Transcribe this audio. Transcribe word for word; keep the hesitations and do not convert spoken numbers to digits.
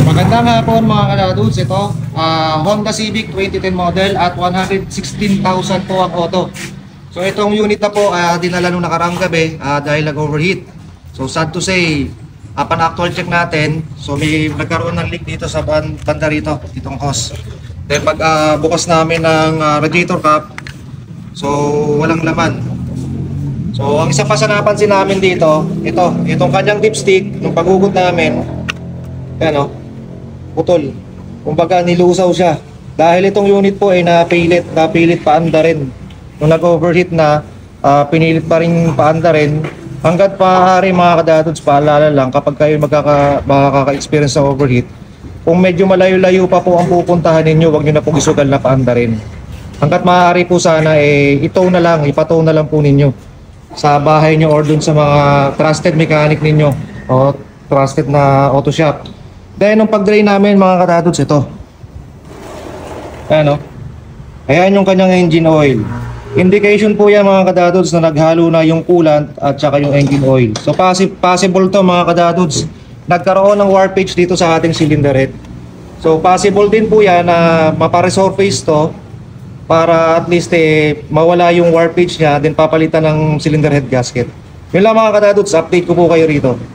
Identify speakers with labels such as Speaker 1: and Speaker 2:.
Speaker 1: Magandang hapon mga kadadudes. Ito, ah, Honda Civic twenty ten model at one hundred sixteen thousand po ang auto. So itong unit na po, ah, dinala nung nakaraang gabi ah, dahil nag-overheat. So sad to say, upon actual check natin, so may nagkaroon ng leak dito sa ban banda rito, itong hose. Then pag ah, bukas namin ng ah, radiator cap, so walang laman. So ang isa pa sa napansin namin dito, ito, itong kanyang dipstick, nung paghugot namin, ano, putol. Kumbaga nilusaw siya. Dahil itong unit po ay napilit, napilit paanda rin. Nung nag-overheat na, uh, pinilit pa rin paanda rin. Hanggat maaari mga kadadods, paalala lang kapag kayo magkaka, makaka-experience ng overheat, kung medyo malayo-layo pa po ang pupuntahan ninyo, huwag nyo na pong isugal na paanda rin. Hanggat maaari po sana, eh, itow na lang, ipatow na lang po ninyo sa bahay nyo or dun sa mga trusted mechanic ninyo o trusted na auto shop. Dahil nung pag-drain namin mga kadadods, ito. Ayan o. Ayan yung kanyang engine oil. Indication po yan mga kadadods na naghalo na yung coolant at saka yung engine oil. So possi possible to mga kadadods. Nagkaroon ng warpage dito sa ating cylinder head. So possible din po yan na maparesurface to para at least eh, mawala yung warpage niya, then papalitan ng cylinder head gasket. Yun lang mga kadadods, update ko po kayo rito.